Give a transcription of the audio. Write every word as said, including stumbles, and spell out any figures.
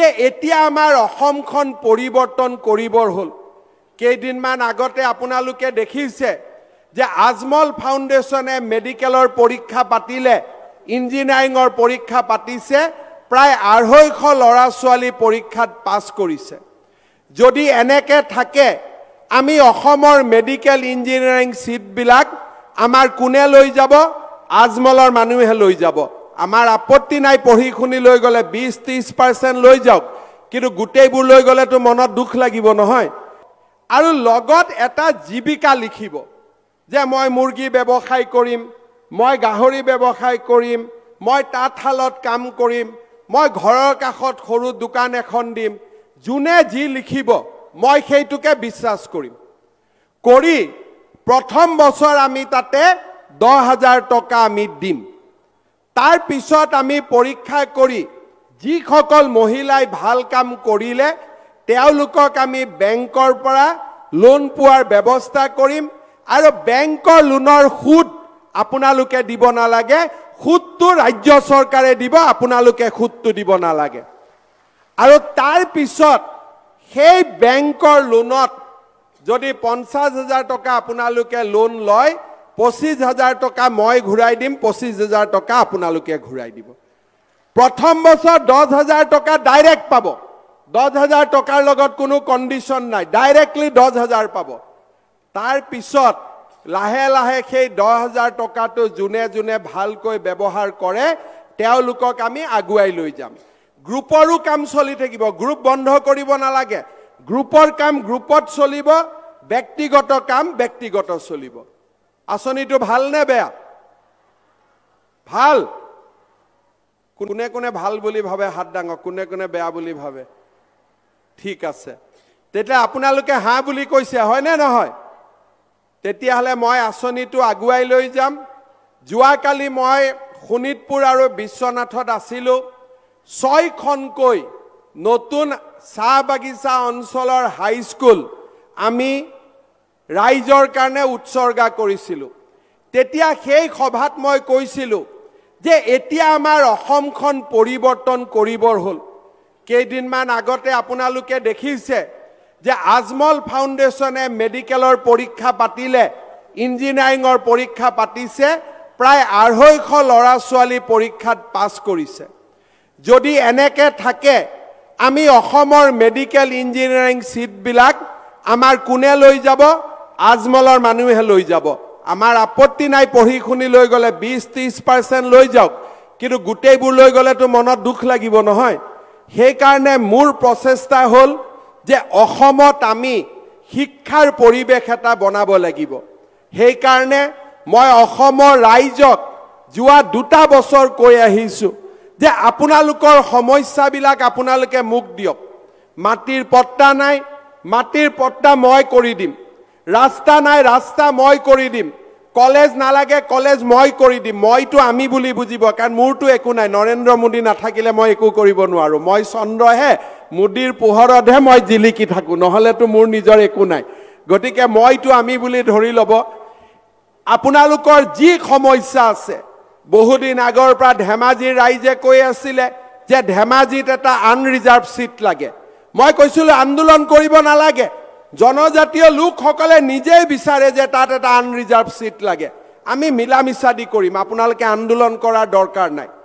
যে এতিয়া আমাৰ অসমখন পৰিৱৰ্তন কৰিবৰ হ'ল কেইদিনমান আগতে আপোনালোকে দেখিছে যে আজমল ফাউণ্ডেশ্যনে মেডিকেলৰ পৰীক্ষা পাতিলে ইঞ্জিনিয়াৰিঙৰ পৰীক্ষা পাতিছে প্ৰায় আঢ়ৈশ ল'ৰা ছোৱালী পৰীক্ষাত পাছ কৰিছে যদি এনেকে থাকে আমি অসমৰ মেডিকেল ইঞ্জিনিয়াৰিং সিটবিলাক আমাৰ কোনে লৈ যাব আজমলৰ মানুহে লৈ যাব আমাৰ আপত্তি নাই পঢ়ি শুনি লৈ গলে বিশ ত্ৰিশ পাৰ্চেণ্ট লৈ যাওক কিন্তু গোটেইবোৰ লৈ গলে তো মনত দুখ লাগিব নহয় আৰু লগত এটা জীৱিকা লিখিব যে মই মুৰ্গী ব্যৱসায় কৰিম মই গাহৰি ব্যৱসায় কৰিম মই তাঁতশালত কাম কৰিম মই ঘৰৰ কাষত সৰু দোকান এখন দিম জুনে যি লিখিব মই সেইটোকে বিশ্বাস কৰিম কৰি প্ৰথম বছৰ আমি তাতে দহ হাজাৰ টকা আমি দিম তাৰ পিছত আমি পৰীক্ষা কৰি যিসকল মহিলাই ভাল কাম কৰিলে তেওঁলোকক আমি বেংকৰ পৰা লোন পোৱাৰ ব্যৱস্থা কৰিম আৰু বেংকৰ লোনৰ সুদ আপোনালোকে দিব নালাগে সুদটো ৰাজ্য চৰকাৰে দিব আপোনালোকে সুদটো দিব নালাগে আৰু তাৰ পিছত সেই বেংকৰ লোনত যদি পঞ্চাছ হাজাৰ টকা আপোনালোকে লোন লয় পঁচিছ হাজাৰ টকা মই ঘূৰাই দিম পঁচিছ হাজাৰ টকা আপোনালোকে ঘূৰাই দিব প্ৰথম বছৰ দহ হাজাৰ টকা ডাইৰেক্ট পাব দহ হাজাৰ টকাৰ লগত কোনো কণ্ডিশ্যন নাই ডাইৰেক্টলি দহ হাজাৰ পাব তাৰ পিছত লাহে লাহে সেই দহ হাজাৰ টকাটো জুনে জুনে ভালকৈ ব্যৱহাৰ কৰে তেওঁলোকক আমি আগুৱাই লৈ যাম গ্ৰুপৰো কাম চলি থাকিব গ্ৰুপ বন্ধ কৰিব নালাগে গ্ৰুপৰ কাম গ্ৰুপত চলিব ব্যক্তিগত কাম ব্যক্তিগত চলিব আঁচনিটো ভাল নে বেয়া ভাল কোনে কোনে ভাল বুলি ভাবে হাত ডাঙক কোনে কোনে বেয়া বুলি ভাবে ঠিক আছে তেতিয়া আপোনালোকে হা বুলি কৈছে হয় নে নহয় তেতিয়াহলে মই আঁচনিটো আগুৱাই লৈ যাম যোৱাকালি মই শোণিতপুৰ আৰু বিশ্বনাথত আছিলো ছয়খনকৈ নতুন চাহ বাগিচা অঞ্চলৰ হাইস্কুল আমি ৰাইজৰ কাৰণে উৎসৰ্গা কৰিছিলো তেতিয়া সেই সভাত মই কৈছিলো যে এতিয়া আমাৰ অসমখন পৰিৱৰ্তন কৰিবৰ হ'ল কেইদিনমান আগতে আপোনালোকে দেখিছে যে আজমল ফাউণ্ডেশ্যনে মেডিকেলৰ পৰীক্ষা পাতিলে ইঞ্জিনিয়াৰিঙৰ পৰীক্ষা পাতিছে প্ৰায় আঢ়ৈশ ল'ৰা ছোৱালী পৰীক্ষাত পাছ কৰিছে যদি এনেকে থাকে আমি অসমৰ মেডিকেল ইঞ্জিনিয়াৰিং সিটবিলাক আমাৰ কোনে লৈ যাব আজমলৰ মানুহে লৈ যাব আমাৰ আপত্তি নাই পঢ়ি শুনি লৈ গলে বিশ ত্ৰিশ পাৰ্চেণ্ট লৈ যাওক কিন্তু গোটেইবোৰ লৈ গলে তো মনত দুখ লাগিব নহয় সেইকাৰণে মোৰ প্ৰচেষ্টা হ'ল যে অসমত আমি শিক্ষাৰ পৰিৱেশ এটা বনাব লাগিব সেইকাৰণে মই অসমৰ ৰাইজক যোৱা দুটা বছৰ কৈ আহিছো যে আপোনালোকৰ সমস্যাবিলাক আপোনালোকে মুখ দিয়ক মাটিৰ পট্টা নাই মাটিৰ পট্টা মই কৰি দিম ৰাস্তা নাই ৰাস্তা মই কৰি দিম কলেজ নালাগে কলেজ মই কৰি দিম মইতো আমি বুলি বুজিব কাৰণ মোৰতো একো নাই নৰেন্দ্ৰ মোদী নাথাকিলে মই একো কৰিব নোৱাৰো মই চন্দ্ৰহে মোদীৰ পোহৰতহে মই জিলিকি থাকো নহলেতো মোৰ নিজৰ একো নাই গতিকে মইতো আমি বুলি ধৰি ল'ব আপোনালোকৰ যি সমস্যা আছে বহুদিন আগৰ পৰা ধেমাজিৰ ৰাইজে কৈ আছিলে যে ধেমাজিত এটা আনৰিজাৰ্ভ সিট লাগে মই কৈছিলো আন্দোলন কৰিব নালাগে জনজাতীয় লোকসকলে নিজেই বিচাৰে যে তাত এটা আনৰিজাৰ্ভ সিট লাগে আমি মিলা মিছা দি কৰিম আপোনালোকে আন্দোলন কৰাৰ দৰকাৰ নাই